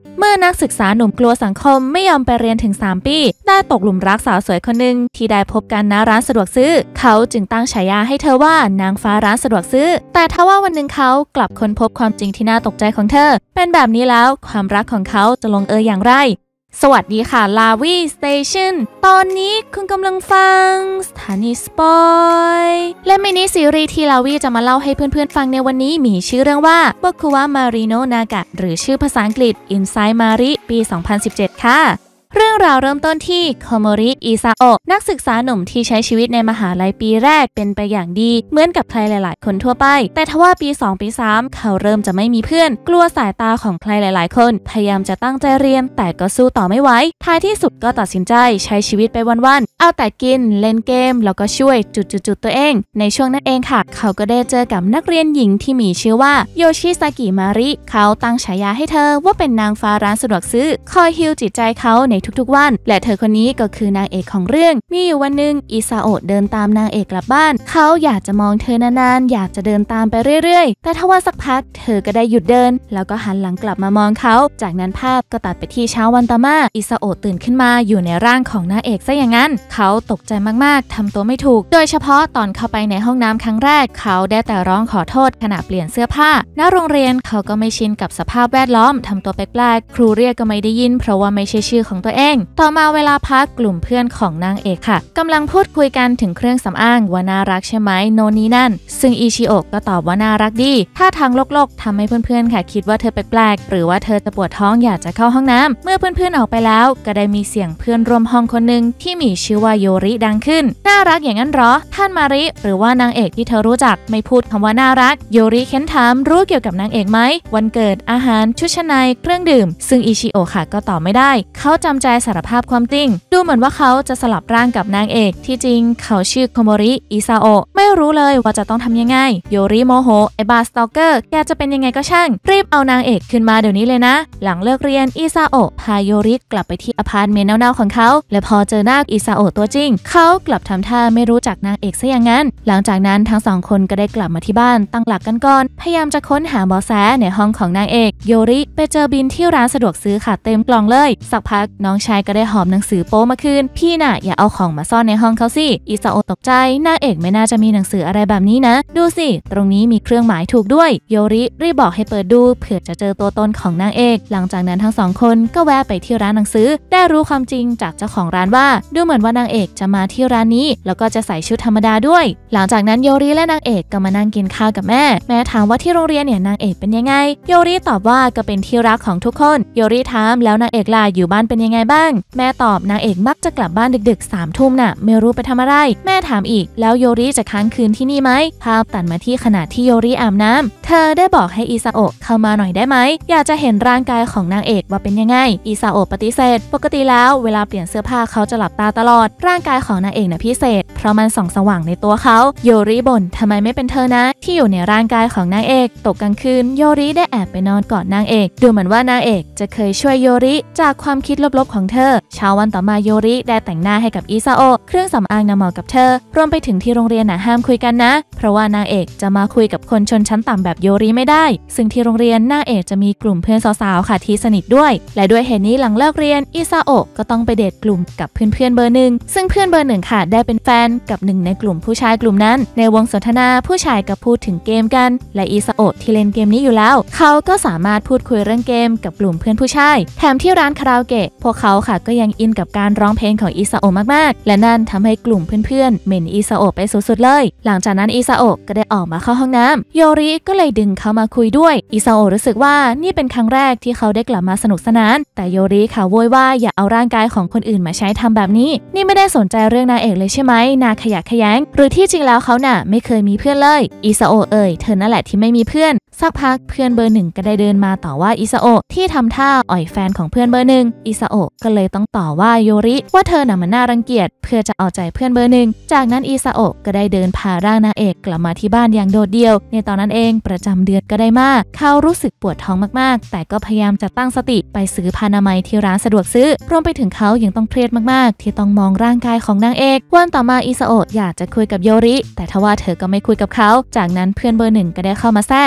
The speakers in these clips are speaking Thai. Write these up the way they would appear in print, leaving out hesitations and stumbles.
เมื่อนักศึกษาหนุ่มกลัวสังคมไม่ยอมไปเรียนถึง3 ปีได้ตกหลุมรักสาวสวยคนหนึ่งที่ได้พบกันณร้านสะดวกซื้อเขาจึงตั้งฉายาให้เธอว่านางฟ้าร้านสะดวกซื้อแต่ทว่าวันหนึ่งเขากลับค้นพบความจริงที่น่าตกใจของเธอเป็นแบบนี้แล้วความรักของเขาจะลงเอยอย่างไรสวัสดีค่ะลาวีสเตชันตอนนี้คุณกำลังฟังสถานีสปอยและมินิซีรีส์ที่ลาวีจะมาเล่าให้เพื่อนๆฟังในวันนี้มีชื่อเรื่องว่าโบคุวะมาริโนนากะหรือชื่อภาษาอังกฤษ Inside Mari ปี 2017 ค่ะเรื่องราวเริ่มต้นที่โคโมริอิซาโอะนักศึกษาหนุ่มที่ใช้ชีวิตในมหาลัยปีแรกเป็นไปอย่างดีเหมือนกับใครหลายๆคนทั่วไปแต่ทว่าปี2ปี3เขาเริ่มจะไม่มีเพื่อนกลัวสายตาของใครหลายๆคนพยายามจะตั้งใจเรียนแต่ก็สู้ต่อไม่ไหวท้ายที่สุดก็ตัดสินใจใช้ชีวิตไปวันๆเอาแต่กินเล่นเกมแล้วก็ช่วยจุดๆตัวเองในช่วงนั้นเองค่ะเขาก็ได้เจอกับนักเรียนหญิงที่มีชื่อว่าโยชิซากิมาริเขาตั้งฉายาให้เธอว่าเป็นนางฟ้าร้านสะดวกซื้อคอยฮีลจิตใจเขาในทุกๆวันและเธอคนนี้ก็คือนางเอกของเรื่องมีอยู่วันหนึ่งอิซาโอะเดินตามนางเอกกลับบ้านเขาอยากจะมองเธอนานๆอยากจะเดินตามไปเรื่อยๆแต่ทว่าสักพักเธอก็ได้หยุดเดินแล้วก็หันหลังกลับมามองเขาจากนั้นภาพก็ตัดไปที่เช้าวันต่อมาอิซาโอะตื่นขึ้นมาอยู่ในร่างของนางเอกซะอย่างนั้นเขาตกใจมากๆทำตัวไม่ถูกโดยเฉพาะตอนเข้าไปในห้องน้ำครั้งแรกเขาได้แต่ร้องขอโทษขณะเปลี่ยนเสื้อผ้าณโรงเรียนเขาก็ไม่ชินกับสภาพแวดล้อมทำตัวแปลกๆครูเรียกก็ไม่ได้ยินเพราะว่าไม่ใช่ชื่อของตัวเองต่อมาเวลาพักกลุ่มเพื่อนของนางเอกค่ะกำลังพูดคุยกันถึงเครื่องสำอางว่าน่ารักใช่ไหมโนนี้นั่นซึ่งอิชิโอะก็ตอบว่าน่ารักดีท่าทางโลกๆทำให้เพื่อนๆค่ะคิดว่าเธอแปลกๆหรือว่าเธอจะปวดท้องอยากจะเข้าห้องน้ำเมื่อเพื่อนๆออกไปแล้วก็ได้มีเสียงเพื่อนร่วมห้องคนหนึ่งที่มีชื่อว่าโยริดังขึ้นน่ารักอย่างนั้นหรอท่านมาริหรือว่านางเอกที่เธอรู้จักไม่พูดคำว่าน่ารักโยริเค้นถามรู้เกี่ยวกับนางเอกไหมวันเกิดอาหารชุดชั้นในเครื่องดื่มซึ่งอิชิโอะค่ะก็ตอบไม่ได้เขาจำใจสารภาพความจริงดูเหมือนว่าเขาจะสลับร่างกับนางเอกที่จริงเขาชื่อโคโมริอิซาโอะไม่รู้เลยว่าจะต้องทำยังไงโยริโมโหไอบาสตอเกอร์แกจะเป็นยังไงก็ช่างรีบเอานางเอกขึ้นมาเดี๋ยวนี้เลยนะหลังเลิกเรียนอิซาโอะพาโยริกลับไปที่อพาร์ตเมนต์เน่าๆของเขาและพอเจอหน้าอิซาโอะตัวจริงเขากลับทำท่าไม่รู้จักนางเอกซะอย่างนั้นหลังจากนั้นทั้งสองคนก็ได้กลับมาที่บ้านตั้งหลักกันก่อนพยายามจะค้นหาเบาะแสในห้องของนางเอกโยริไปเจอบินที่ร้านสะดวกซื้อค่ะเต็มกล่องเลยสักพักน้องชายก็ได้หอบหนังสือโป๊มาคืนพี่น่ะอย่าเอาของมาซ่อนในห้องเขาสิอิซาโอะตกใจนางเอกไม่น่าจะมีหนังสืออะไรแบบนี้นะดูสิตรงนี้มีเครื่องหมายถูกด้วยโยริรีบบอกให้เปิดดูเผื่อจะเจอตัวตนของนางเอกหลังจากนั้นทั้งสองคนก็แวะไปที่ร้านหนังสือได้รู้ความจริงจากเจ้าของร้านว่าดูเหมือนว่านางเอกจะมาที่ร้านนี้แล้วก็จะใส่ชุดธรรมดาด้วยหลังจากนั้นโยริและนางเอกก็มานั่งกินข้าวกับแม่ถามว่าที่โรงเรียนเนี่ยนางเอกเป็นยังไงโยริตอบว่าก็เป็นที่รักของทุกคนโยริถามแล้วนางเอกล่ะอยู่บ้านเป็นยังไงบ้างแม่ตอบนางเอกมักจะกลับบ้านดึกๆ3 ทุ่มน่ะไม่รู้ไปทำอะไรแม่ถามอีกแล้วโยริจะค้างคืนที่นี่ไหมภาพตัดมาที่ขณะที่โยริอาบน้ำเธอได้บอกให้อิซาโอะเข้ามาหน่อยได้ไหมอยากจะเห็นร่างกายของนางเอกว่าเป็นยังไงอิซาโอะปฏิเสธปกติแล้วเวลาเปลี่ยนเสื้อผ้าเขาจะหลับตาตลอดร่างกายของนางเอกน่ะพิเศษเพราะมันส่องสว่างในตัวเขาโยริบ่นทำไมไม่เป็นเธอนะที่อยู่ในร่างกายของนางเอกตกกลางคืนโยริได้แอบไปนอนกอดนางเอกดูเหมือนว่านางเอกจะเคยช่วยโยริจากความคิดลบๆของเธอเช้าวันต่อมาโยริได้แต่งหน้าให้กับอิซาโอะเครื่องสำอางน่ะเหมาะกับเธอรวมไปถึงที่โรงเรียนน่ะห้ามคุยกันนะเพราะว่านางเอกจะมาคุยกับคนชนชั้นต่ำแบบโยริไม่ได้ซึ่งที่โรงเรียนนางเอกจะมีกลุ่มเพื่อนสาวๆค่ะที่สนิทด้วยและด้วยเหตุนี้หลังเลิกเรียนอิซาโอะก็ต้องไปเดทกลุ่มกับเพื่อนเบอร์หนึ่งซึ่งเพื่อนเบอร์หนึ่งค่ะได้เป็นแฟนกับหนึ่งในกลุ่มผู้ชายกลุ่มนั้นในวงสนทนาผู้ชายก็พูดถึงเกมกันและอิซาโอะที่เล่นเกมนี้อยู่แล้วเขาก็สามารถพูดคุยเรื่องเกมกับกลุ่มเพื่อนผู้ชายแถมที่ร้านคาราโอเกะพวกเขาค่ะก็ยังอินกับการร้องเพลงของอิซาโอะมากๆและนั่นทำให้กลุ่มเพื่อนๆเหม็นอิซาโอะไปสุดๆเลยหลังจากนั้นอิซาโอะก็ได้ออกมาเข้าห้องน้ำโยริก็เลยดึงเขามาคุยด้วยอิซาโอะรู้สึกว่านี่เป็นครั้งแรกที่เขาได้กลับมาสนุกสนานแต่โยริค่ะโวยว่าอย่าเอาร่างกายของคนอื่นมาใช้ทำแบบนี้นี่ไม่ได้สนใจเรื่องนางเอกเลยใช่ไหมนาขยะแขยงหรือที่จริงแล้วเขาน่ะไม่เคยมีเพื่อนเลยอิซาโอะเธอนั่นแหละที่ไม่มีเพื่อนสักพักเพื่อนเบอร์หนึ่งก็ได้เดินมาต่อว่าอิซาโอะที่ทำท่าอ่อยแฟนของเพื่อนเบอร์หนึ่งอิซาโอะก็เลยต้องต่อว่าโยริว่าเธอน่ะมันน่ารังเกียจเพื่อจะเอาใจเพื่อนเบอร์หนึ่งจากนั้นอิซาโอะก็ได้เดินพาร่างนางเอกกลับมาที่บ้านอย่างโดดเดี่ยวในตอนนั้นเองประจำเดือนก็ได้มากเขารู้สึกปวดท้องมากๆแต่ก็พยายามจะตั้งสติไปซื้อผ้าอนามัยที่ร้านสะดวกซื้อรวมไปถึงเขายังต้องเครียดมากๆที่ต้องมองร่างกายของนางเอกวันต่อมาอิซาโอะอยากจะคุยกับโยริแต่ทว่าเธอก็ไม่คุยกับเขาจากนั้นเพื่อนเบอร์หนึ่งก็ได้เข้ามาแทรกทำ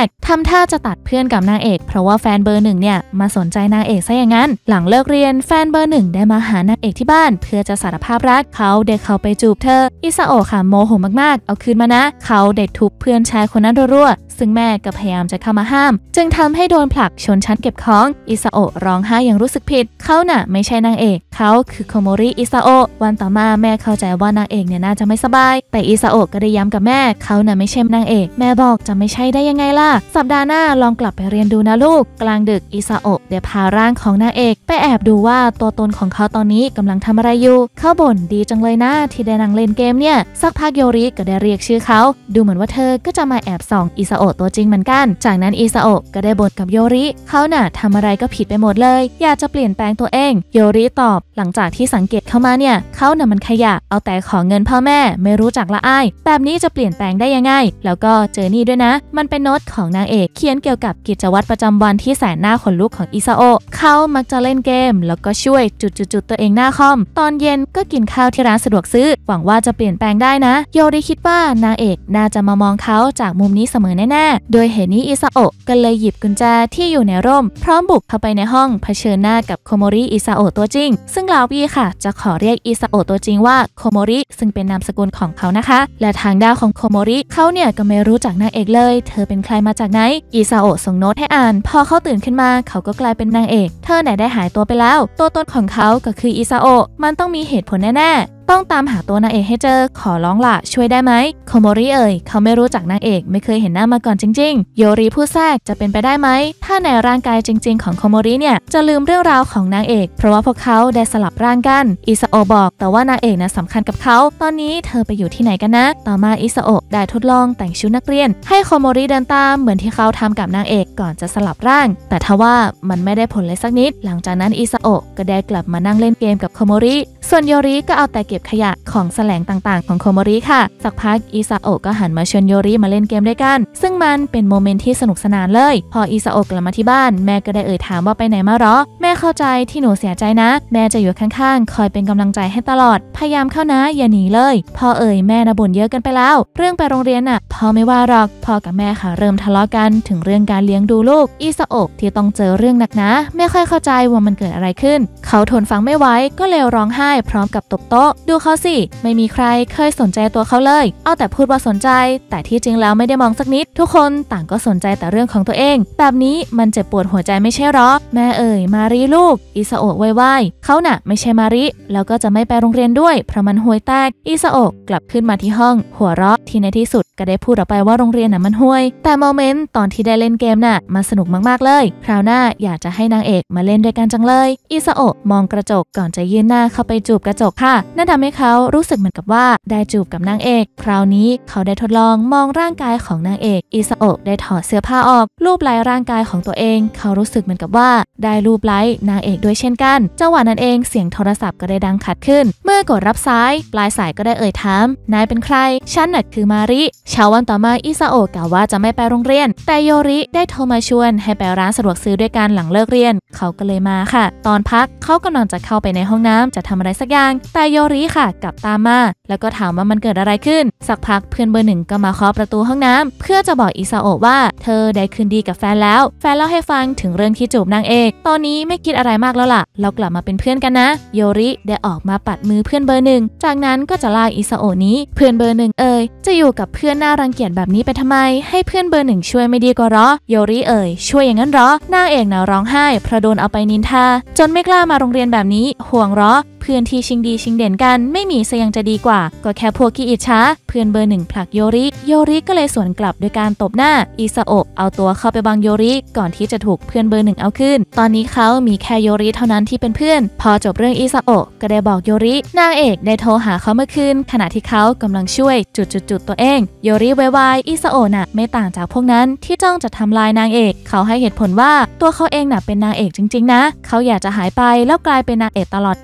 ำท่าจะตัดเพื่อนกับนางเอกเพราะว่าแฟนเบอร์หนึ่งเนี่ยมาสนใจนางเอกซะอย่างนั้นหลังเลิกเรียนแฟนเบอร์หนึ่งได้มาหานางเอกที่บ้านเพื่อจะสารภาพรักเขาได้เข้าไปจูบเธออิซาโอะค่ะโมโหมากๆเอาคืนมานะเขาได้ทุบเพื่อนชายคนนั้นรัวๆซึ่งแม่ก็พยายามจะเข้ามาห้ามจึงทำให้โดนผลักชนชั้นเก็บของอิซาโอะร้องไห้อย่างรู้สึกผิดเขาน่ะไม่ใช่นางเอกเขาคือโคโมริอิซาโอะวันต่อมาแม่เข้าใจว่านางเอกเนี่ยน่าจะไม่สบายแต่อิซาโอะก็ได้ย้ำกับแม่เขาน่ะไม่ใช่นางเอกแม่บอกจะไม่ใช่ได้ยังไงล่ะสัปดาห์หน้าลองกลับไปเรียนดูนะลูกกลางดึกอิซาโอะได้พาร่างของนางเอกไปแอบดูว่าตัวตนของเขาตอนนี้กำลังทำอะไรอยู่เขาบ่นดีจังเลยนะที่ได้นั่งเล่นเกมเนี่ยสักพักโยริก็ได้เรียกชื่อเขาดูเหมือนว่าเธอก็จะมาแอบส่องอิซาโอะตัวจริงเหมือนกันจากนั้นอิซาโอะก็ได้บ่นกับโยริเขาน่ะทำอะไรก็ผิดไปหมดเลยอยากจะเปลี่ยนแปลงตัวเองโยริตอบหลังจากที่สังเกตเข้ามาเนี่ยเขาน่ะมันขยะเอาแต่ขอเงินพ่อแม่ไม่รู้จักละอายแบบนี้จะเปลี่ยนแปลงได้ยังไงแล้วก็เจอนี่ด้วยนะมันเป็นโน้ตของนางเอกเขียนเกี่ยวกับกิจวัตรประจำวันที่แสนน่าขนลุกของอิซาโอะเขามักจะเล่นเกมแล้วก็ช่วยจุดๆตัวเองหน้าคอมตอนเย็นก็กินข้าวที่ร้านสะดวกซื้อหวังว่าจะเปลี่ยนแปลงได้นะโยริคิดว่านางเอกน่าจะมามองเขาจากมุมนี้เสมอแน่ๆโดยเหตุนี้อิซาโอะก็เลยหยิบกุญแจที่อยู่ในร่มพร้อมบุกเข้าไปในห้องเผชิญหน้ากับโคโมริอิซาโอะตัวจริงซึ่งลาวีค่ะจะขอเรียกอิซาโอะตัวจริงว่าโคโมริซึ่งเป็นนามสกุลของเขานะคะและทางด้านของโคโมริเขาเนี่ยก็ไม่รู้จักนางเอกเลยเธอเป็นใครมาจากไหนอิซาโอะส่งโน้ตให้อ่านพอเขาตื่นขึ้นมาเขาก็กลายเป็นนางเอกเธอไหนได้หายตัวไปแล้วตัวตนของเขาก็คืออิซาโอะมันต้องมีเหตุผลแน่ๆต้องตามหาตัวนางเอกให้เจอขอร้องล่ะช่วยได้ไหมโคโมริเอ่ยเขาไม่รู้จักนางเอกไม่เคยเห็นหน้ามาก่อนจริงๆโยริพูดแทรกจะเป็นไปได้ไหมถ้าในร่างกายจริงๆของโคโมริเนี่ยจะลืมเรื่องราวของนางเอกเพราะว่าพวกเขาได้สลับร่างกันอิซาโอะบอกแต่ว่านางเอกนะสำคัญกับเขาตอนนี้เธอไปอยู่ที่ไหนกันนะต่อมาอิซาโอะได้ทดลองแต่งชุดนักเรียนให้โคโมริเดินตามเหมือนที่เขาทำกับนางเอกก่อนจะสลับร่างแต่ทว่ามันไม่ได้ผลเลยสักนิดหลังจากนั้นอิซาโอะก็ได้กลับมานั่งเล่นเกมกับโคโมริส่วนโยริก็เอาแต่เก็บขยะของแสลงต่างๆของโคโมริค่ะสักพักอิซาโอะก็หันมาชวนโยริมาเล่นเกมด้วยกันซึ่งมันเป็นโมเมนต์ที่สนุกสนานเลยพออิซาโอะกลับมาที่บ้านแม่ก็ได้เอ่ยถามว่าไปไหนมาหรอแม่เข้าใจที่หนูเสียใจนะแม่จะอยู่ข้างๆคอยเป็นกำลังใจให้ตลอดพยายามเข้านะอย่าหนีเลยพ่อเอ่ยแม่นะบ่นเยอะกันไปแล้วเรื่องไปโรงเรียนน่ะพ่อไม่ว่าหรอกพ่อกับแม่ค่ะเริ่มทะเลาะกันถึงเรื่องการเลี้ยงดูลูกอิซาโอะที่ต้องเจอเรื่องหนักนะไม่ค่อยเข้าใจว่ามันเกิดอะไรขึ้นเขาทนฟังไม่ไหวก็เลยร้องไห้พร้อมกับตบโต๊ะดูเขาสิไม่มีใครเคยสนใจตัวเขาเลยเอาแต่พูดว่าสนใจแต่ที่จริงแล้วไม่ได้มองสักนิดทุกคนต่างก็สนใจแต่เรื่องของตัวเองแบบนี้มันเจ็บปวดหัวใจไม่ใช่หรอแม่เอ่ยมารีลูกอิซาโอะว่ายเขาน่ะไม่ใช่มาริแล้วก็จะไม่ไปโรงเรียนด้วยเพราะมันห่วยแตกอิซาโอะกลับขึ้นมาที่ห้องหัวเราะที่ในที่สุดก็ได้พูดออกไปว่าโรงเรียนน่ะมันห่วยแต่โมเมนต์ตอนที่ได้เล่นเกมน่ะมันสนุกมากๆเลยคราวหน้าอยากจะให้นางเอกมาเล่นด้วยกันจังเลยอิซาโอะมองกระจกก่อนจะยื่นหน้าเข้าไปจูบกระจกค่ะนั่นทำให้เขารู้สึกเหมือนกับว่าได้จูบกับนางเอกคราวนี้เขาได้ทดลองมองร่างกายของนางเอกอิซาโอะได้ถอดเสื้อผ้าออกรูปไล้ร่างกายของตัวเองเขารู้สึกเหมือนกับว่าได้รูปไล้นางเอกด้วยเช่นกันจังหวะนั้นเองเสียงโทรศัพท์ก็ได้ดังขัดขึ้นเมื่อกดรับสายปลายสายก็ได้เอ่ยถามนายเป็นใครฉันน่ะคือมาริเช้าวันต่อมาอิซาโอะกล่าวว่าจะไม่ไปโรงเรียนแต่โยริได้โทรมาชวนให้ไปร้านสะดวกซื้อด้วยกันหลังเลิกเรียนเขาก็เลยมาค่ะตอนพักเขากำลังจะเข้าไปในห้องน้ำจะทำอะไรสักอย่างแต่โยริค่ะกลับตามมาแล้วก็ถามว่ามันเกิดอะไรขึ้นสักพักเพื่อนเบอร์หนึ่งก็มาเคาะประตูห้องน้ำเพื่อจะบอกอิซาโอะว่าเธอได้คืนดีกับแฟนแล้วแฟนเล่าให้ฟังถึงเรื่องที่จูบนางเอกตอนนี้ไม่คิดอะไรมากแล้วล่ะเรากลับมาเป็นเพื่อนกันนะโยริได้ออกมาปัดมือเพื่อนเบอร์หนึ่งจากนั้นก็จะลากอิซาโอะนี้เพื่อนเบอร์หนึ่งเอ่ยจะอยู่กับเพื่อนน่ารังเกียจแบบนี้ไปทำไมให้เพื่อนเบอร์หนึ่งช่วยไม่ดีกว่าหรอโยริเอ่ยช่วยอย่างนั้นหรอนางเอกน่ะร้องไห้เพราะโดนเอาไปนินทาจนไม่กล้ามาโรงเรียนแบบนี้ห่วงหรอเพื่อนที่ชิงดีชิงเด่นกันไม่มีซะยังจะดีกว่าก็แค่พวกขี้อิจฉาเพื่อนเบอร์หนึ่งผลักโยริก็เลยสวนกลับด้วยการตบหน้าอิซาโอะเอาตัวเข้าไปบังโยริก่อนที่จะถูกเพื่อนเบอร์หนึ่งเอาขึ้นตอนนี้เขามีแค่โยริเท่านั้นที่เป็นเพื่อนพอจบเรื่องอิซาโอะก็ได้บอกโยรินางเอกได้โทรหาเขาเมื่อคืนขณะที่เขากำลังช่วยจุดตัวเองโยริวายอิซาโอะน่ะไม่ต่างจากพวกนั้นที่จ้องจะทำลายนางเอกเขาให้เหตุผลว่าตัวเขาเองน่ะเป็นนางเอกจริงๆนะเขาอยากจะหายไปแล้วกลายเป็นนางเอกตลอดกาลโ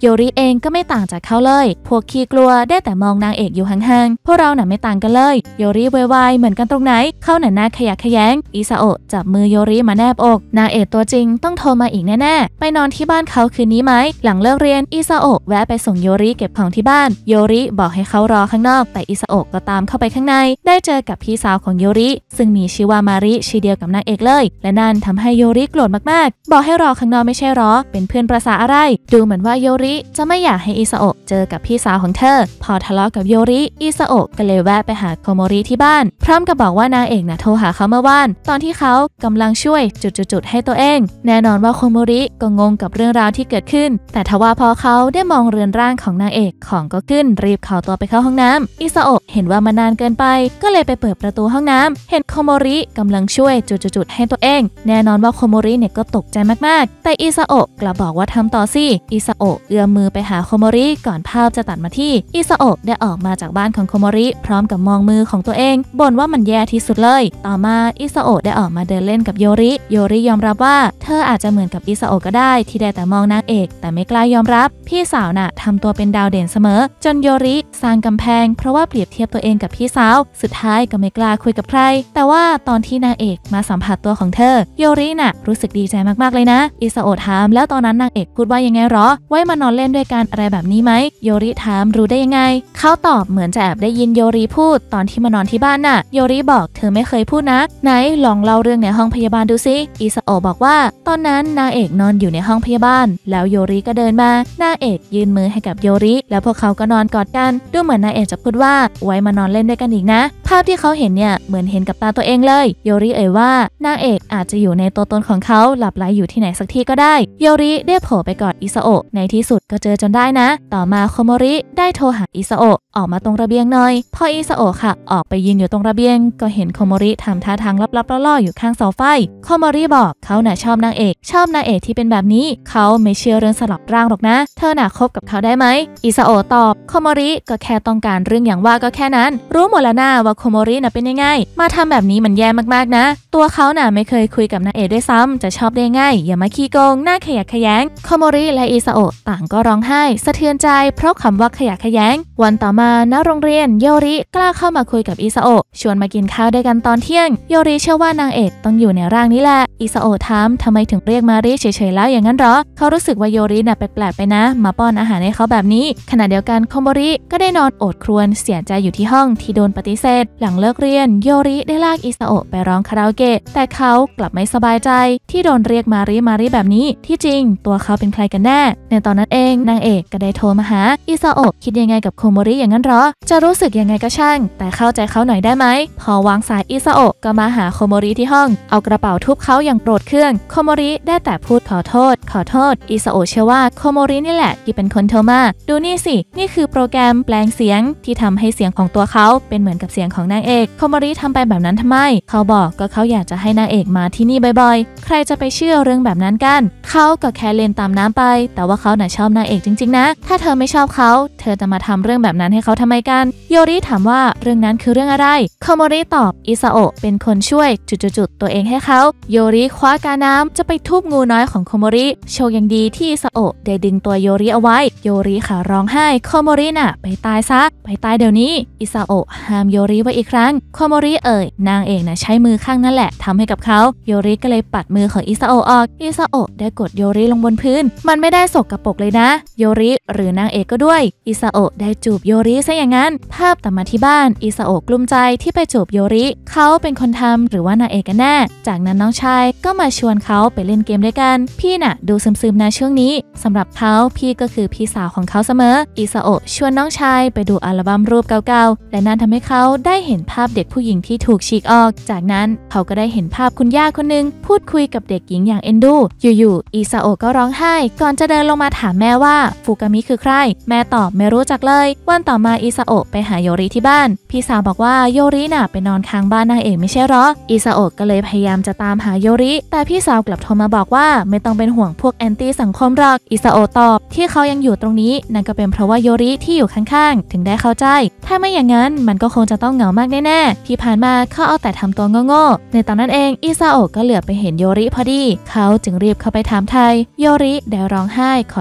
โยริเองก็ไม่ต่างจากเขาเลยพวกขี้กลัวได้แต่มองนางเอกอยู่ห่างๆพวกเราไม่ต่างกันเลยโยริวายเหมือนกันตรงไหนเขาหน้าขยะแขยงอิซาโอะจับมือโยริมาแนบอกนางเอกตัวจริงต้องโทรมาอีกแน่ๆไปนอนที่บ้านเขาคืนนี้ไหมหลังเลิกเรียนอิซาโอะแวะไปส่งโยริเก็บของที่บ้านโยริบอกให้เขารอข้างนอกแต่อิซาโอะก็ตามเข้าไปข้างในได้เจอกับพี่สาวของโยริซึ่งมีชื่อว่ามาริชื่อเดียวกับนางเอกเลยและนั่นทำให้โยริโกรธมากๆบอกให้รอข้างนอกไม่ใช่หรอเป็นเพื่อนประสาอะไรดูเหมือนว่าโยริจะไม่อยากให้อิซาโอะเจอกับพี่สาวของเธอพอทะเลาะกับโยริอิซาโอะก็เลยแวะไปหาโคโมริที่บ้านพร้อมกับบอกว่านางเอกโทรหาเขาเมื่อวานตอนที่เขากำลังช่วยจุดๆให้ตัวเองแน่นอนว่าโคโมริก็งงกับเรื่องราวที่เกิดขึ้นแต่ทว่าพอเขาได้มองเรือนร่างของนางเอกของก็ขึ้นรีบเข้าตัวไปเข้าห้องน้ำอิซาโอะเห็นว่ามันนานเกินไปก็เลยไปเปิดประตูห้องน้ำเห็นโคโมริกำลังช่วยจุดๆให้ตัวเองแน่นอนว่าโคโมริก็ตกใจมากๆแต่อิซาโอะกลับบอกว่าทำต่อสิอิซาโอะเอื้อมมือไปหาโคโมริก่อนภาพจะตัดมาที่อิซาโอะได้ออกมาจากบ้านของโคโมริพร้อมกับมองมือของตัวเองบ่นว่ามันแย่ที่สุดเลยต่อมาอิซาโอะได้ออกมาเดินเล่นกับโยริยอมรับว่าเธออาจจะเหมือนกับอิซาโอะก็ได้ที่ได้แต่มองนางเอกแต่ไม่กล้ายอมรับพี่สาวทำตัวเป็นดาวเด่นเสมอจนโยริสร้างกำแพงเพราะว่าเปรียบเทียบตัวเองกับพี่สาวสุดท้ายก็ไม่กล้าคุยกับใครแต่ว่าตอนที่นางเอกมาสัมผัสตัวของเธอโยริรู้สึกดีใจมากๆเลยนะอิซาโอะถามแล้วตอนนั้นนางเอกพูดว่ายังไงหรอไว้มานอนเล่นด้วยกันอะไรแบบนี้ไหมโยริถามรู้ได้ยังไงเขาตอบเหมือนจะแอบได้ยินโยริพูดตอนที่มานอนที่บ้านโยริบอกเธอไม่เคยพูดนะไหนลองเล่าเรื่องในห้องพยาบาลดูสิอิซาโอะบอกว่าตอนนั้นนางเอกนอนอยู่ในห้องพยาบาลแล้วโยริก็เดินมานางเอกยื่นมือให้กับโยริแล้วพวกเขาก็นอนกอดกันดูเหมือนนางเอกจะพูดว่าไว้มานอนเล่นด้วยกันอีกนะภาพที่เขาเห็นเหมือนเห็นกับตาตัวเองเลยโยริเอ่ยว่านางเอกอาจจะอยู่ในตัวตนของเขาหลับไหลอยู่ที่ไหนสักที่ก็ได้โยริได้โผล่ไปกอดอิซาโอะในที่สุดก็เจอจนได้นะต่อมาโคโมริได้โทรหาอิซาโอะออกมาตรงระเบียงหน่อยพออิซาโอะค่ะออกไปยืนอยู่ตรงระเบียงก็เห็นโคโมริทำท่าทางลับๆล่อๆอยู่ข้างเสาไฟโคโมริบอกเขาชอบนางเอกที่เป็นแบบนี้เขาไม่เชื่อเรื่องสลับร่างหรอกนะเธอคบกับเขาได้ไหมอิซาโอะตอบโคโมริก็แค่ต้องการเรื่องอย่างว่าก็แค่นั้นรู้หมดแล้วนะว่าโคโมริเป็นยังไงมาทำแบบนี้มันแย่มากๆนะตัวเขาไม่เคยคุยกับนางเอกด้วยซ้ำจะชอบได้ง่ายอย่ามาขี้โกงหน้าขยะแขยงโคโมริและอิซาโอะต่างก็ร้องไห้สะเทือนใจเพราะคำว่าขยะแขยงวันต่อมาณโรงเรียนโยริกล้าเข้ามาคุยกับอิซาโอะชวนมากินข้าวด้วยกันตอนเที่ยงโยริเชื่อว่านางเอกต้องอยู่ในร่างนี้แหละอิซาโอะถามทำไมถึงเรียกมาริเฉยๆแล้วอย่างนั้นหรอเขารู้สึกว่าโยริแปลกๆไปนะมาป้อนอาหารให้เขาแบบนี้ขณะเดียวกันโคโมริก็ได้นอนโอดครวญเสียใจอยู่ที่ห้องที่โดนปฏิเสธหลังเลิกเรียนโยริได้ลากอิซาโอะไปร้องคาราโอเกะแต่เขากลับไม่สบายใจที่โดนเรียกมาริแบบนี้ที่จริงตัวเขาเป็นใครกันแน่ในตอนนั้นเองนางเอกก็ได้โทรมาหาอิซาโอะคิดยังไงกับโคโมริอย่างนั้นหรอจะรู้สึกยังไงก็ช่างแต่เข้าใจเขาหน่อยได้ไหมพอวางสายอิซาโอะก็มาหาโคโมริที่ห้องเอากระเป๋าทุบเขาอย่างโกรธเคืองโคโมริได้แต่พูดขอโทษอิซาโอะเชื่อว่าโคโมรินี่แหละที่เป็นคนโทรมาดูนี่สินี่คือโปรแกรมแปลงเสียงที่ทำให้เสียงของตัวเขาเป็นเหมือนกับเสียงของนางเอกโคโมริทำไปแบบนั้นทำไมเขาบอกก็เขาอยากจะให้นางเอกมาที่นี่บ่อยๆใครจะไปเชื่อเรื่องแบบนั้นกันเขาก็แค่เล่นตามน้ำไปแต่ว่าเขาชอบนางเอกจริงๆนะถ้าเธอไม่ชอบเขาเธอจะมาทำเรื่องแบบนั้นให้เขาทำไมกันโยริถามว่าเรื่องนั้นคือเรื่องอะไรโคโมริตอบอิซาโอะเป็นคนช่วยจุดๆตัวเองให้เขาโยริคว้ากาน้ำจะไปทุบงูน้อยของโคโมริโชคยังดีที่อิซาโอะได้ดึงตัวโยริเอาไว้โยริค่ะร้องไห้โคโมริไปตายซะไปตายเดี๋ยวนี้อิซาโอะห้ามโยริไว้อีกครั้งโคโมรินางเอกใช้มือข้างนั่นแหละทำให้กับเขาโยริก็เลยปัดมือของอิซาโอะออกอิซาโอะได้กดโยริลงบนพื้นมันไม่ได้สกปรกเลยนะโยริหรือนางเอกก็ด้วยอิซาโอะได้จูบโยริซะอย่างนั้นภาพตัดมาที่บ้านอิซาโอะกลุ้มใจที่ไปจูบโยริเขาเป็นคนทำหรือว่านางเอกกันแน่จากนั้นน้องชายก็มาชวนเขาไปเล่นเกมด้วยกันพี่ดูซึมๆนะช่วงนี้สำหรับเขาพี่ก็คือพี่สาวของเขาเสมออิซาโอะชวนน้องชายไปดูอัลบั้มรูปเก่าๆและนั่นทำให้เขาได้เห็นภาพเด็กผู้หญิงที่ถูกฉีกออกจากนั้นเขาก็ได้เห็นภาพคุณย่าคนนึงพูดคุยกับเด็กหญิงอย่างเอ็นดูอยู่ๆอิซาโอะก็ร้องไห้ก่อนจะเดินลงมาถามแม่ว่าฟูกามิคือใครแม่ตอบไม่รู้จักเลยวันต่อมาอิซาโอะไปหาโยริที่บ้านพี่สาวบอกว่าโยริไปนอนค้างบ้านนางเอกไม่ใช่หรออิซาโอะก็เลยพยายามจะตามหาโยริแต่พี่สาวกลับโทรมาบอกว่าไม่ต้องเป็นห่วงพวกแอนตี้สังคมหรอกอิซาโอะตอบที่เขายังอยู่ตรงนี้นั่นก็เป็นเพราะว่าโยริที่อยู่ข้างๆถึงได้เข้าใจถ้าไม่อย่างนั้นมันก็คงจะต้องเหงามากแน่ๆที่ผ่านมาเขาเอาแต่ทำตัวโง่ๆในตอนนั้นเองอิซาโอะก็เหลือบไปเห็นโยริพอดีเขาจึงรีบเข้าไปถามไทยโยริได้ร้องไห้ขอโทษอิ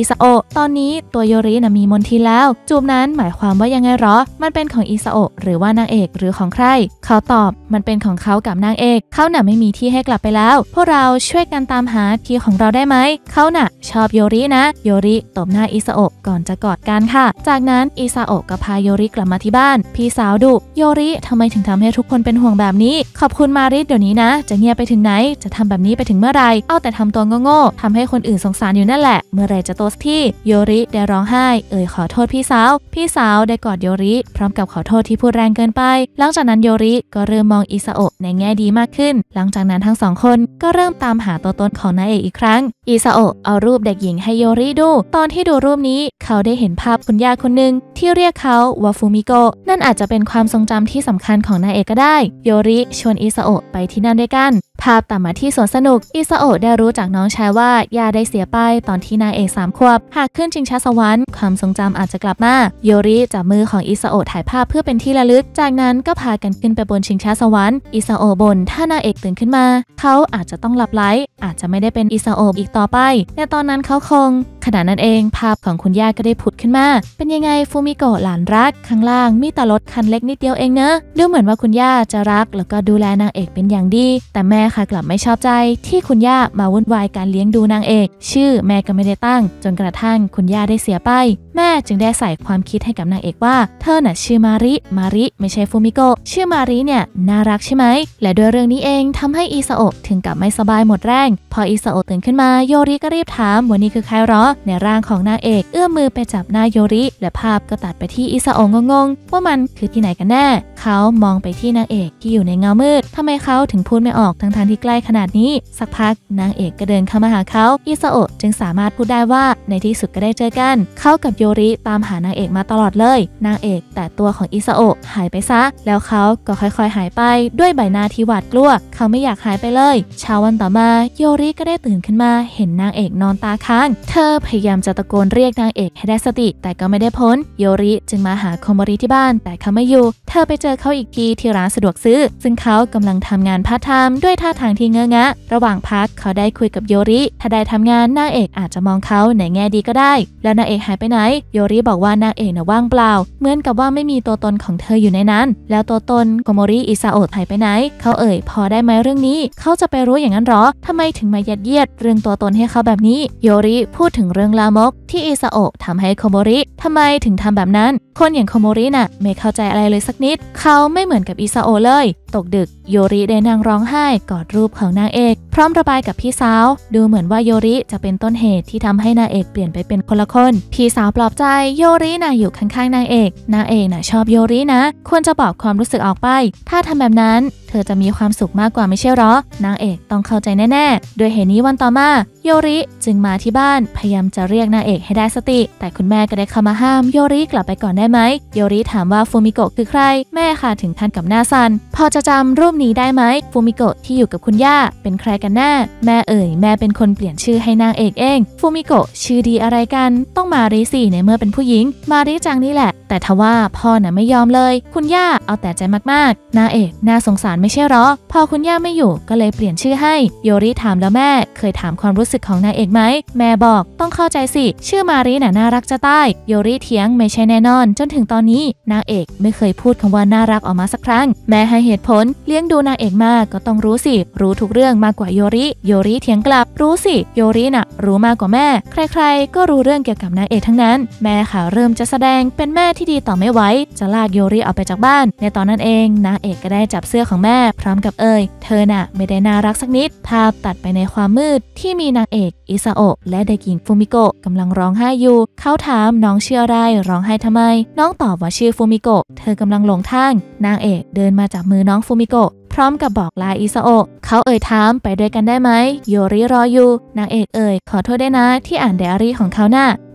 ซาโอะตอนนี้ตัวโยริมีมนทินแล้วจูบนั้นหมายความว่ายังไงหรอมันเป็นของอิซาโอะหรือว่านางเอกหรือของใครเขาตอบมันเป็นของเขากับนางเอกเขาไม่มีที่ให้กลับไปแล้วพวกเราช่วยกันตามหาที่ของเราได้ไหมเขาชอบโยรินะโยริตบหน้าอิซาโอะก่อนจะกอดกันค่ะจากนั้นอิซาโอะก็พาโยริกลับมาที่บ้านพี่สาวดุโยริทำไมถึงทำให้ทุกคนเป็นห่วงแบบนี้ขอบคุณมาริเดี๋ยวนี้นะจะเงียบไปถึงไหนจะทำแบบนี้ไปถึงเมื่อไรเอาแต่ทำตัวโง่ๆทำให้คนอื่นสงสารอยู่นั่นแหละเมื่อไรจะโตสักทีโยริได้ร้องไห้ขอโทษพี่สาวได้กอดโยริพร้อมกับขอโทษที่พูดแรงเกินไปหลังจากนั้นโยริก็เริ่มมองอิซาโอะในแง่ดีมากขึ้นหลังจากนั้นทั้งสองคนก็เริ่มตามหาตัวตนของนางเอกอีกครั้งอิซาโอะเอารูปเด็กหญิงให้โยริดูตอนที่ดูรูปนี้เขาได้เห็นภาพคุณย่าคนหนึ่งที่เรียกเขาว่าฟูมิโกะนั่นอาจจะเป็นความทรงจำที่สำคัญของนางเอกก็ได้โยริชวนอิซาโอะไปที่นั่นด้วยกันภาพตัดมาที่สวนสนุกอิซาโอะได้รู้จากน้องชายว่าย่าได้เสียไปตอนที่นางเอก3 ขวบหากขึ้นชิงช้าสวรรค์ความทรงจำอาจจะกลับมาโยริจับมือของอิซาโอะถ่ายภาพเพื่อเป็นที่ระลึกจากนั้นก็พากันขึ้นไปบนชิงช้าสวรรค์อิซาโอะบ่นถ้านางเอกตื่นขึ้นมาเขาอาจจะต้องหลับไหลอาจจะไม่ได้เป็นอิซาโอะอีกต่อไปในตอนนั้นเขาคงขณะนั้นเองภาพของคุณย่าก็ได้ผุดขึ้นมาเป็นยังไงฟูมิโกะหลานรักข้างล่างมีแต่รถคันเล็กนิดเดียวเองเนอะดูเหมือนว่าคุณย่าจะรักแล้วก็ดูแลนางเอกเป็นอย่างดีแต่แม่ค่ะกลับไม่ชอบใจที่คุณย่ามาวุ่นวายการเลี้ยงดูนางเอกชื่อแม่ก็ไม่ได้ตั้งจนกระทั่งคุณย่าได้เสียไปแม่จึงได้ใส่ความคิดให้กับนางเอกว่าเธอชื่อมาริไม่ใช่ฟูมิโกะชื่อมาริน่ารักใช่ไหมและด้วยเรื่องนี้เองทำให้อิซาโอะถึงกับไม่สบายหมดแรงพออิซาโอะตื่นขึ้นมาโยริก็รีบถามว่านี่คือใครหรอในร่างของนางเอกเอื้อมมือไปจับหน้าโยริและภาพก็ตัดไปที่อิซาโอะงงๆว่ามันคือที่ไหนกันแน่เขามองไปที่นางเอกที่อยู่ในเงามืดทำไมเขาถึงพูดไม่ออกทั้งที่ใกล้ขนาดนี้สักพักนางเอกก็เดินเข้ามาหาเขาอิซาโอะจึงสามารถพูดได้ว่าในที่สุดก็ได้เจอกันเขากับโยริตามหานางเอกมาตลอดเลยนางเอกแต่ตัวของอิซาโอะหายไปซะแล้วเขาก็ค่อยๆหายไปด้วยใบหน้าที่หวาดกลัวเขาไม่อยากหายไปเลยเช้าวันต่อมาโยริก็ได้ตื่นขึ้นมาเห็นนางเอกนอนตาค้างเธอพยายามจะตะโกนเรียกนางเอกให้ได้สติแต่ก็ไม่ได้ผลโยริจึงมาหาโคโมริที่บ้านแต่เขาไม่อยู่เธอไปเจอเขาอีกทีที่ร้านสะดวกซื้อซึ่งเขากำลังทำงานพาร์ทไทม์ด้วยท่าทางที่เงอะงะระหว่างพักเขาได้คุยกับโยริถ้าได้ทำงานนางเอกอาจจะมองเขาในแง่ดีก็ได้แล้วนางเอกหายไปไหนโยริบอกว่านางเอกว่างเปล่าเหมือนกับว่าไม่มีตัวตนของเธออยู่ในนั้นแล้วตัวตนโคโมริอิซาโอะหายไปไหนเขาพอได้ไหมเรื่องนี้เขาจะไปรู้อย่างนั้นหรอทำไมถึงมายัดเยียดเรื่องตัวตนให้เขาแบบนี้โยริพูดถึงเรื่องลามกที่อิซาโอะทำให้โคโมริทำไมถึงทำแบบนั้นคนอย่างโคโมริไม่เข้าใจอะไรเลยสักนิดเขาไม่เหมือนกับอิซาโอะเลยตกดึกโยริได้นั่งร้องไห้กอดรูปของนางเอกพร้อมระบายกับพี่สาวดูเหมือนว่าโยริจะเป็นต้นเหตุที่ทำให้นางเอกเปลี่ยนไปเป็นคนละคนพี่สาวปลอบใจโยริอยู่ข้างๆนางเอกชอบโยรินะควรจะบอกความรู้สึกออกไปถ้าทำแบบนั้นเธอจะมีความสุขมากกว่าไม่ใช่หรอนางเอกต้องเข้าใจแน่ๆโดยเหตุนี้วันต่อมาโยริจึงมาที่บ้านพยายามจะเรียกนางเอกให้ได้สติแต่คุณแม่ก็ได้เข้ามาห้ามโยริกลับไปก่อนได้ไหมโยริถามว่าฟูมิโกะคือใครแม่ค่ะถึงขั้นกับหน้าสั่นพอจะจำรูปนี้ได้ไหมฟูมิโกะที่อยู่กับคุณย่าเป็นใครกันแน่แม่แม่เป็นคนเปลี่ยนชื่อให้นางเอกเองฟูมิโกะชื่อดีอะไรกันต้องมาริสิในเมื่อเป็นผู้หญิงมาริจังนี่แหละแต่ทว่าพ่อไม่ยอมเลยคุณย่าเอาแต่ใจมากๆนางเอกน่าสงสารไม่ใช่หรอพอคุณย่าไม่อยู่ก็เลยเปลี่ยนชื่อให้โยริถามแล้วแม่เคยถามความรู้สึกของนางเอกไหมแม่บอกต้องเข้าใจสิชื่อมาริน่ารักจะตายโยริเถียงไม่ใช่แน่นอนจนถึงตอนนี้นางเอกไม่เคยพูดคำว่าน่ารักออกมาสักครั้งแม่ให้เหตุผลเลี้ยงดูนางเอกมากก็ต้องรู้สิรู้ทุกเรื่องมากกว่าโยริเถียงกลับรู้สิโยริรู้มากกว่าแม่ใครๆก็รู้เรื่องเกี่ยวกับนางเอกทั้งนั้นแม่ค่ะเริ่มจะแสดงเป็นแม่ที่ดีต่อไม่ไหวจะลากโยริออกไปจากบ้านในตอนนั้นเองนางเอกก็ได้จับเสื้อของแม่พร้อมกับเธอไม่ได้น่ารักสักนิดภาพตัดไปในความมืดที่มีนางเอกอิซาโอะและเด็กหญิงฟูมิโกะกำลังร้องไห้อยู่เขาถามน้องชื่ออะไรร้องไห้ทำไมน้องตอบว่าชื่อฟูมิโกะเธอกำลังหลงทางนางเอกเดินมาจับมือน้องฟูมิโกะพร้อมกับบอกลาอิซาโอะเขาถามไปด้วยกันได้ไหมโยริรออยู่นางเอกขอโทษได้นะที่อ่านไดอารี่ของเขา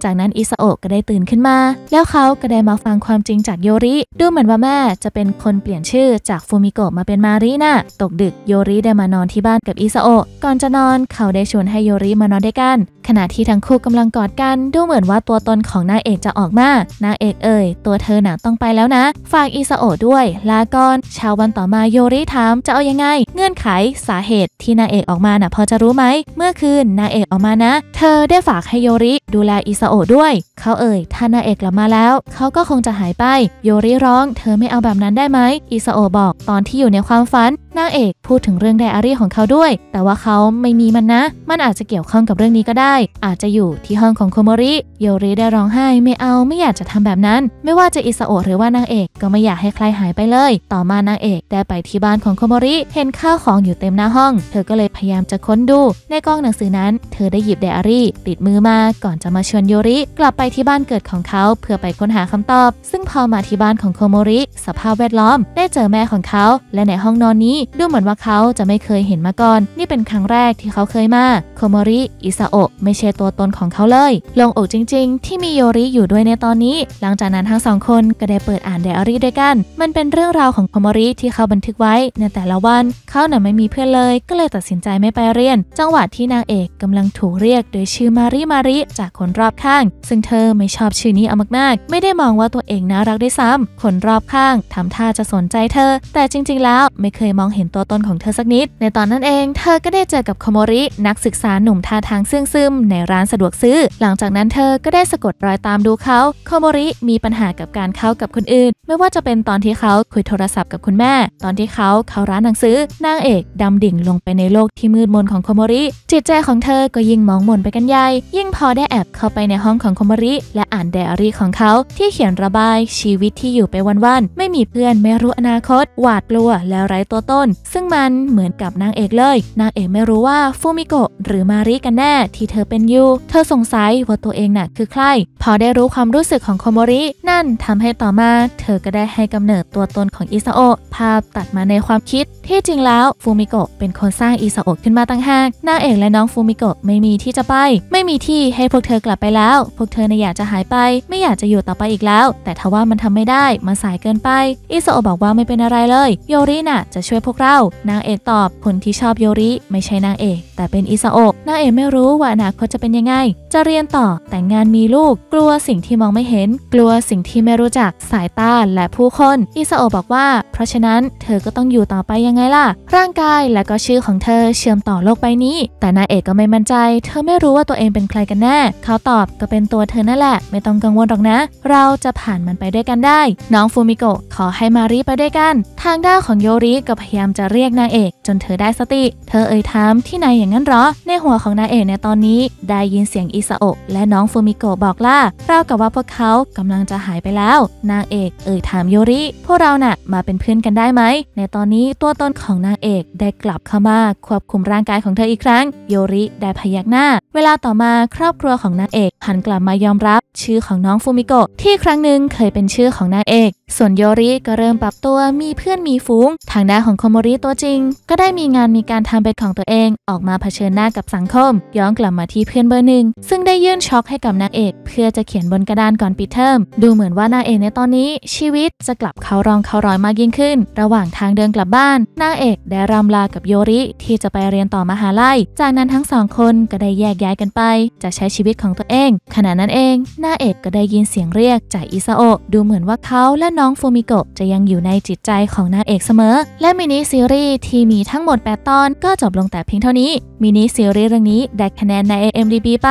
จากนั้นอิซาโอะก็ได้ตื่นขึ้นมาแล้วเขาก็ได้มาฟังความจริงจากโยริดูเหมือนว่าแม่จะเป็นคนเปลี่ยนชื่อจากฟูมิโกะมาเป็นมาริน่ะตกดึกโยริได้มานอนที่บ้านกับอิซาโอะก่อนจะนอนเขาได้ชวนให้โยริมานอนด้วยกันขณะที่ทั้งคู่กำลังกอดกันดูเหมือนว่าตัวตนของนางเอกจะออกมานางเอกตัวเธอน่ะต้องไปแล้วนะฝากอิซาโอะด้วยลาก่อนเช้าวันต่อมาโยริถามจะเอายังไงเงื่อนไขสาเหตุที่นางเอกออกมาน่ะพอจะรู้ไหมเมื่อคืนนางเอกออกมานะเธอได้ฝากให้โยริดูแลอิซาโอะด้วยเขาถ้านางเอกกลับมาแล้วเขาก็คงจะหายไปโยริร้องเธอไม่เอาแบบนั้นได้ไหมอิซาโอะบอกตอนที่อยู่ในความฝันนางเอกพูดถึงเรื่องไดอารี่ของเขาด้วยแต่ว่าเขาไม่มีมันนะมันอาจจะเกี่ยวข้องกับเรื่องนี้ก็ได้อาจจะอยู่ที่ห้องของโคโมริโยริได้ร้องไห้ไม่อยากจะทำแบบนั้นไม่ว่าจะอิซาโอะหรือว่านางเอกก็ไม่อยากให้ใครหายไปเลยต่อมานางเอกได้ไปที่บ้านของโคโมริเห็นข้าวของอยู่เต็มหน้าห้องเธอก็เลยพยายามจะค้นดูในกล้องหนังสือนั้นเธอได้หยิบไดอารี่ติดมือมาก่อนจะมาชวนโยริกลับไปที่บ้านเกิดของเขาเพื่อไปค้นหาคำตอบซึ่งพอมาที่บ้านของโคโมริสภาพแวดล้อมได้เจอแม่ของเขาและในห้องนอนนี้ดูเหมือนว่าเขาจะไม่เคยเห็นมาก่อนนี่เป็นครั้งแรกที่เขาเคยมาโคโมริอิซาโอะไม่ใช่ตัวตนของเขาเลยลงอกจริงๆที่มีโยริอยู่ด้วยในตอนนี้หลังจากนั้นทั้งสองคนก็ได้เปิดอ่านไดอารี่ด้วยกันมันเป็นเรื่องราวของโคโมริที่เขาบันทึกไว้ในแต่ละวันเขาไม่มีเพื่อนเลยก็เลยตัดสินใจไม่ไปเรียนจังหวะที่นางเอกกำลังถูกเรียกโดยชื่อมาริจากคนรอบข้างซึ่งเธอไม่ชอบชื่อนี้เอามากๆไม่ได้มองว่าตัวเองน่ารักด้วยซ้ำคนรอบข้างทำท่าจะสนใจเธอแต่จริงๆแล้วไม่เคยมองเห็นตัวตนของเธอสักนิดในตอนนั้นเองเธอก็ได้เจอกับโคโมรินักศึกษาหนุ่มท่าทางซึมในร้านสะดวกซื้อหลังจากนั้นเธอก็ได้สะกดรอยตามดูเขาโคโมริมีปัญหากับการเข้ากับคนอื่นไม่ว่าจะเป็นตอนที่เขาคุยโทรศัพท์กับคุณแม่ตอนที่เขาเข้าร้านหนังสือนางเอกดำดิ่งลงไปในโลกที่มืดมนของโคโมริจิตใจของเธอก็ยิ่งมองมนไปกันใหญ่ยิ่งพอได้แอบเข้าไปในห้องของโคโมริและอ่านไดอารี่ของเขาที่เขียนระบายชีวิตที่อยู่ไปวันๆไม่มีเพื่อนไม่รู้อนาคตหวาดกลัวและไร้ตัวตนซึ่งมันเหมือนกับนางเอกเลยนางเอกไม่รู้ว่าฟูมิโกะหรือมาริกันแน่ที่เธอเป็นอยู่เธอสงสัยว่าตัวเองน่ะคือใครพอได้รู้ความรู้สึกของโคโมรินั่นทำให้ต่อมาเธอก็ได้ให้กำเนิดตัวตนของอิซาโอะภาพตัดมาในความคิดที่จริงแล้วฟูมิโกะเป็นคนสร้างอิซาโอะขึ้นมาต่างหากนางเอกและน้องฟูมิโกะไม่มีที่จะไปไม่มีที่ให้พวกเธอกลับไปแล้วพวกเธออยากจะหายไปไม่อยากจะอยู่ต่อไปอีกแล้วแต่ทว่ามันทำไม่ได้มันสายเกินไปอิซาโอะบอกว่าไม่เป็นอะไรเลยโยริน่ะจะช่วยพวกเรานางเอกตอบคนที่ชอบโยริไม่ใช่นางเอกแต่เป็นอิซาโอะนางเอกไม่รู้ว่าอนาคตจะเป็นยังไงจะเรียนต่อแต่งงานมีลูกกลัวสิ่งที่มองไม่เห็นกลัวสิ่งที่ไม่รู้จักสายตาและผู้คนอิซาโอะบอกว่าเพราะฉะนั้นเธอก็ต้องอยู่ต่อไปยังไงล่ะร่างกายและก็ชื่อของเธอเชื่อมต่อโลกใบนี้แต่นางเอกก็ไม่มั่นใจเธอไม่รู้ว่าตัวเองเป็นใครกันแน่เขาตอบก็เป็นตัวเธอนั่นแหละไม่ต้องกังวลหรอกนะเราจะผ่านมันไปด้วยกันได้น้องฟูมิโกะขอให้มาริไปด้วยกันทางด้านของโยริก็พยายามจะเรียกนางเอกจนเธอได้สติเธอถามที่ไหนอย่างนั้นหรอในหัวของนางเอกในตอนนี้ได้ยินเสียงอิซาโอะและน้องฟูมิโกะบอกล่าราวกับว่าพวกเขากำลังจะหายไปแล้วนางเอกถามโยริพวกเราน่ะมาเป็นเพื่อนกันได้ไหมในตอนนี้ตัวตนของนางเอกได้กลับเข้ามาควบคุมร่างกายของเธออีกครั้งโยริได้พยักหน้าเวลาต่อมาครอบครัวของนางเอกหันกลับมายอมรับชื่อของน้องฟูมิโกะที่ครั้งหนึ่งเคยเป็นชื่อของนางเอกส่วนโยริก็เริ่มปรับตัวมีเพื่อนมีฝูงทางด้านของโคโมริตัวจริงก็ได้มีงานมีการทำเป็นของตัวเองออกมาเผชิญหน้ากับสังคมย้อนกลับมาที่เพื่อนเบอร์หนึ่งซึ่งได้ยื่นช็อกให้กับนางเอกเพื่อจะเขียนบนกระดานก่อนปิดเทอมดูเหมือนว่านางเอกในตอนนี้ชีวิตจะกลับเข้ารองเข้ารอยมากยิ่งขึ้นระหว่างทางเดินกลับบ้านนางเอกได้รำลากับโยริที่จะไปเรียนต่อมหาลัยจากนั้นทั้งสองคนก็ได้แยกย้ายกันไปจะใช้ชีวิตของตัวเองขณะนั้นเองนางเอกก็ได้ยินเสียงเรียกจากอิซาโอะดูเหมือนว่าเขาและน้องฟูมิโกะจะยังอยู่ในจิตใจของนางเอกเสมอและมินิซีรีส์ที่มีทั้งหมด8ตอนก็จบลงแต่เพียงเท่านี้มินิซีรีส์เรื่องนี้ได้คะแนนใน IMDb ไป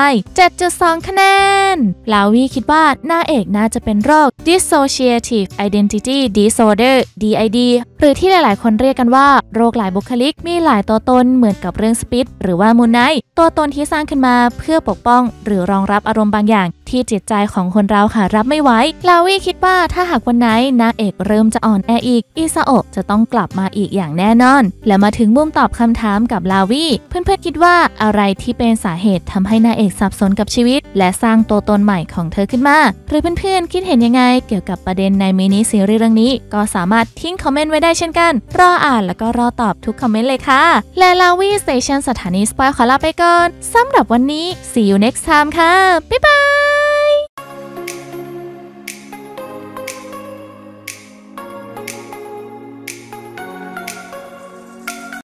7.2 คะแนนลาวีคิดว่านางเอกน่าจะเป็นโรค Dissociative Identity Disorder DID หรือที่หลายๆคนเรียกกันว่าโรคหลายบุคลิกมีหลายตัวตนเหมือนกับเรื่องสปิทหรือว่ามูนไนท์ตัวตนที่สร้างขึ้นมาเพื่อปกป้องหรือรองรับอารมณ์บางอย่างที่จิตใจของคนเราค่ะรับไม่ไหวลาวีคิดว่าถ้าหากวันไหนนางเอกเริ่มจะอ่อนแออีกอิซาโอะจะต้องกลับมาอีกอย่างแน่นอนและมาถึงมุมตอบคำถามกับลาวีเพื่อนๆคิดว่าอะไรที่เป็นสาเหตุทำให้นางเอกสับสนกับชีวิตและสร้างตัวตนใหม่ของเธอขึ้นมาหรือเพื่อนๆคิดเห็นยังไงเกี่ยวกับประเด็นในมินิซีรีส์เรื่องนี้ก็สามารถทิ้งคอมเมนต์ไว้ได้เช่นกันรออ่านแล้วก็รอตอบทุกคอมเมนต์เลยค่ะและลาวีสเตชันสถานีสปอยขอลาไปก่อนสำหรับวันนี้ see you next time ค่ะบ๊ายบาย